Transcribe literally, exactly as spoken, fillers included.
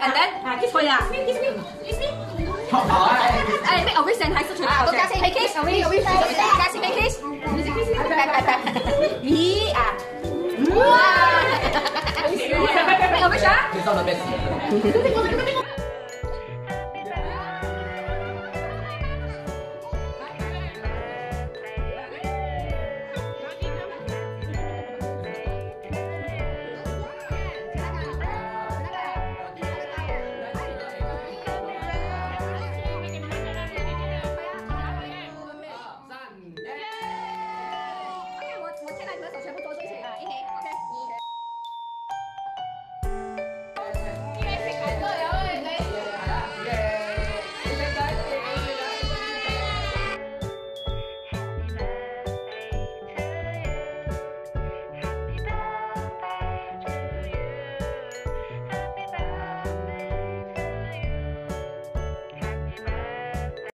and then 吹啊 kiss me kiss me 誒 make a wish 先睇出嚟啊，嘉先 make kiss， 嘉先 make kiss， 咦啊，哇 make a wish 啊。